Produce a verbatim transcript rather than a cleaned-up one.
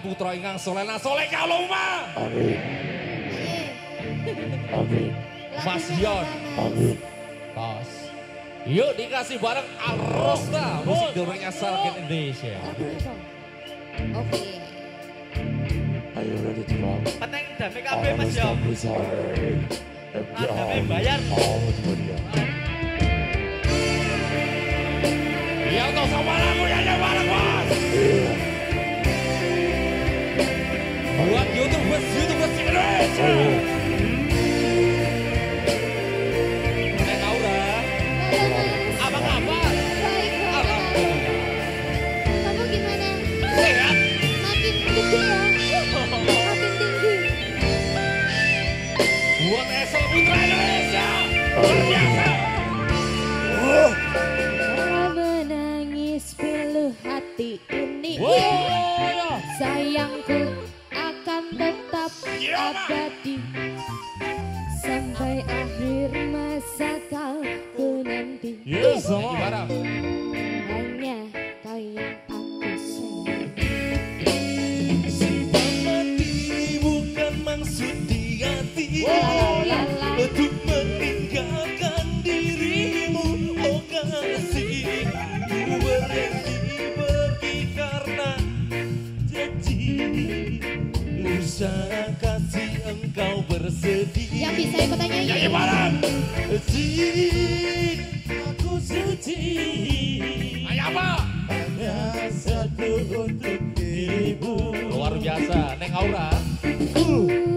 putra ingkang soleh lan soleh kaluma. Amin. Amin. Mas Yon. Amin. Tos. Yuk dikasih bareng Al-Rosda, musik dorongnya Sarkin Indonesia. Oke. Ayo ready to rock. Peteng dan P K B Mas Yon. Ada yang bayar. Oh, semuanya. Ya untuk sama lagu yang bareng bos. Buat YouTubers, YouTubers Indonesia. Neng Aura. Apa kabar? Baik, Alhamdulillah. kamu gimana? Sehat. Makin gede ya. Makin tinggi. Buat Esel Putra Indonesia. Luar biasa. Cara menangis pilu hati ini. Wow. Sayangku akan tetap Yeah, Ma. abadi sampai akhir masa kalku nanti. Yes, lagi bareng. Hanya kau yang aku sayang. Mati bukan maksud di hati Lala. untuk meninggalkan dirimu, oh kasih. Ku berhenti pergi karena janji, usaha kasih engkau bersedih. Yang bisa ikut nyanyi. Nyanyi bareng. Jin, aku sedih. Ayo apa? Hanya satu untuk dirimu. Luar biasa, Neng Aura. Ku